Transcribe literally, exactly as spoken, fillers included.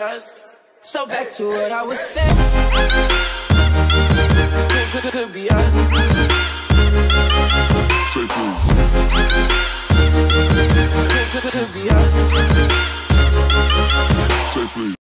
us. So back to what I was saying. Could, could, could be us. Say please. Could, could, could be us. Say please.